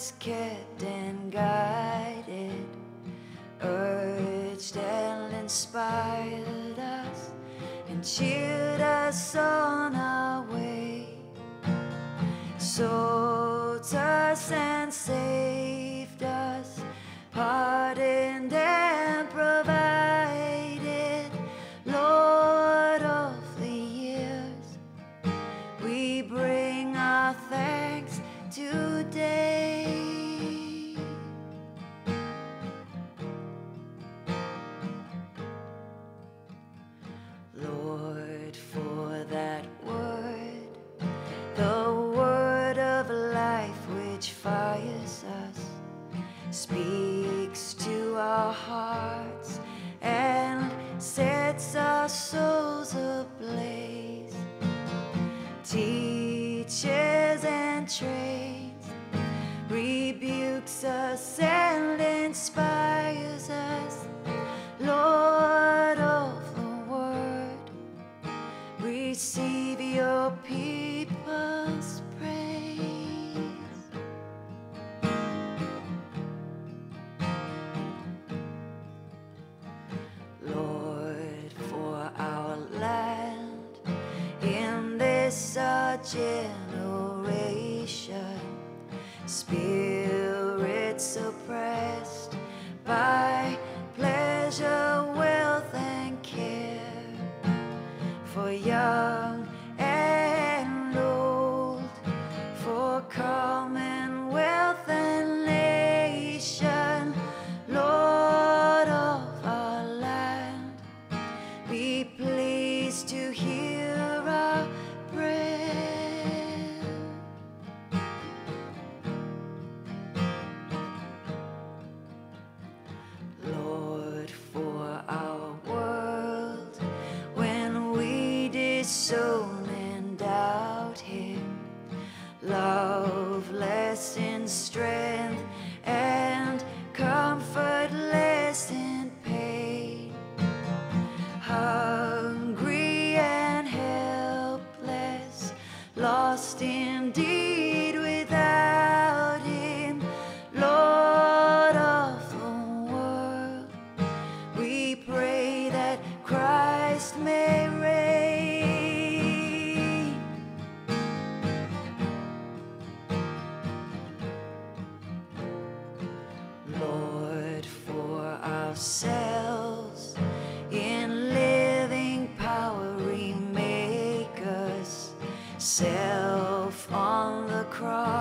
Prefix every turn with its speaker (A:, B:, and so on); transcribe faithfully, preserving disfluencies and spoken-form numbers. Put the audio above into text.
A: always kept and guided, urged and inspired us, and cheered us on our way, sought us and saved us, pardoned and provided. Lord of the years, we bring our thanks today. Lord, for that word, the word of life which fires us, speaks to our hearts and sets our souls ablaze, teaches and trains, rebukes us and inspires us. Lord of the word, receive your people's praise. Lord, for our land, in this our generation, spirits oppressed by pleasure, wealth, and care, for young and old, for commonwealth and nation. Lord of our land, be pleased to hear our prayer. Lord, for our world, when we disown and doubt Him, loveless in strength and comfortless in pain, hungry and helpless, lost indeed without Him. Lord of the world, we pray that Christ may reign. Lord, for ourselves, in living power remake us, self on the cross